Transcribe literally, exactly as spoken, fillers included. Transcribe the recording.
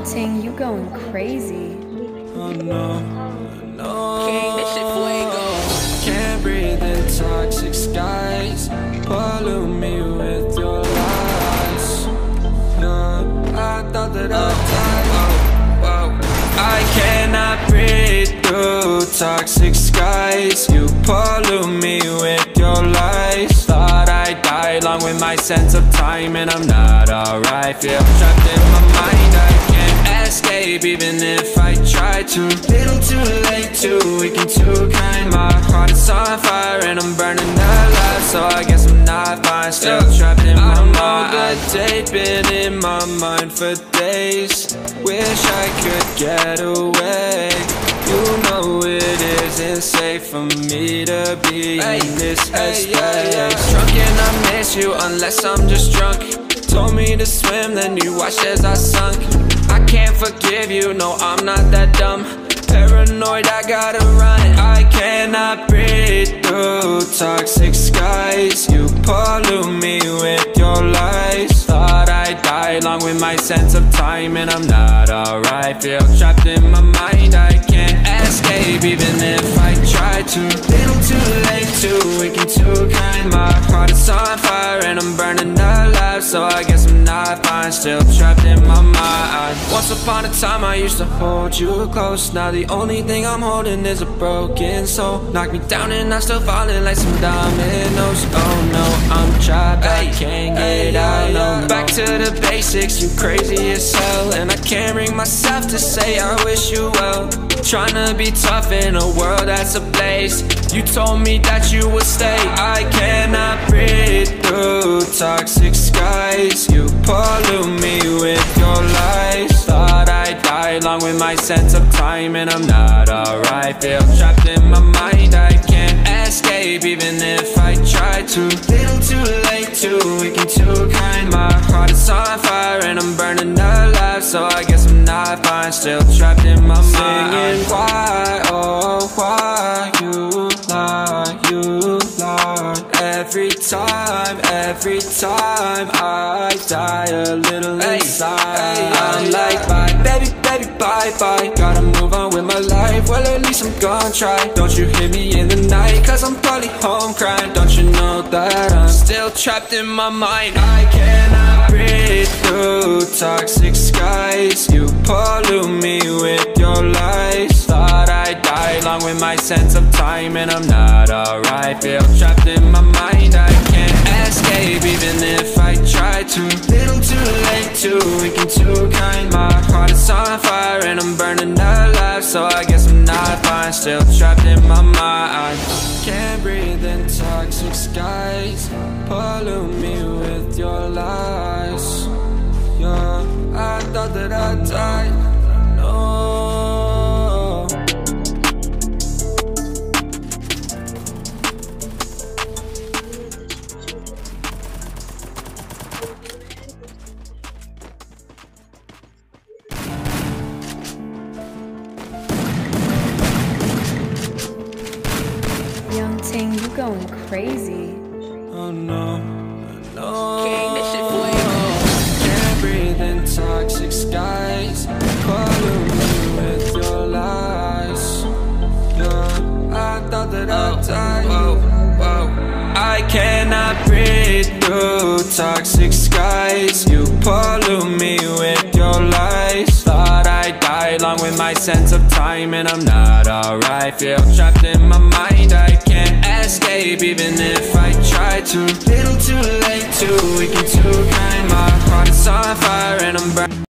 Young Ting, you going crazy. Oh no, no. King, this shit fuego. Can't breathe in toxic skies. Pollute me with your lies. No, I thought that I'd die. Whoa, whoa. I cannot breathe through toxic skies. You pollute me with your lies. Thought I'd die along with my sense of time, and I'm not alright. Feel trapped in my mind, I can't escape even if I try to. Little too late, too weak and too kind. My heart is on fire and I'm burning alive, so I guess I'm not fine. Still trapped in my mind. I know that been in my mind for days. Wish I could get away. You know it isn't safe for me to be hey, in this headspace. Hey, yeah, yeah. Drunk and I miss you unless I'm just drunk. Told me to swim, then you watched as I sunk. I can't forgive you, no, I'm not that dumb. Paranoid, I gotta run. I cannot breathe through toxic skies. You pollute me with your lies. Thought I'd die along with my sense of time, and I'm not alright. Feel trapped in my mind, I can't escape even if I try to. Little too late, too weak and too kind. My heart is on fire and I'm burning alive, so I guess I'm not fine. Still trapped in my mind. Once upon a time I used to hold you close. Now the only thing I'm holding is a broken soul. Knock me down and I'm still falling like some dominoes. Oh no, I'm trapped, I can't get out. No, back to the basics, you crazy as hell. And I can't bring myself to say I wish you well. Tryna be tough in a world that's ablaze. You told me that you would stay. I cannot breathe through toxic skies. You pollute me with your lies. Thought I'd die along with my sense of time, and I'm not alright. Feel trapped in my mind, I can't escape even if I try to. Little too late, too weak and too kind. My heart is on fire and I'm burning alive, so I guess I'm not fine. Still trapped in my mind. Singing why, oh why you lie, you lie. Every time, every time I die a little inside. Hey, hey, I'm like bye, baby, baby, bye, bye. Gotta move on with my life, well at least I'm gonna try. Don't you hear me in the night, cause I'm probably home crying. Don't you know that I'm still trapped in my mind. I cannot breathe through toxic skies. You pollute me with your lies. Thought I'd die along with my sense of time, and I'm not alright. Feel trapped in my mind, I can't escape even if I try to. Little too late, too weak and too kind. My heart is on fire and I'm burning alive, so I guess I'm not fine. Still trapped in my mind. Can't breathe in toxic skies. Pollute me with your lies. Yeah, I thought that I'd die. No. Young Ting, you going crazy. Oh no, no. King, this shit fuego. Can't breathe in toxic skies. Pollute me with your lies. Yeah, I thought that I'd die. Whoa, whoa. I cannot breathe through toxic skies. You pollute me with your lies. Thought I'd die along with my sense of time, and I'm not alright. Feel trapped in my mind, I can't escape even if I try to. Little too late, too weak and too kind. My heart is on fire and I'm burning.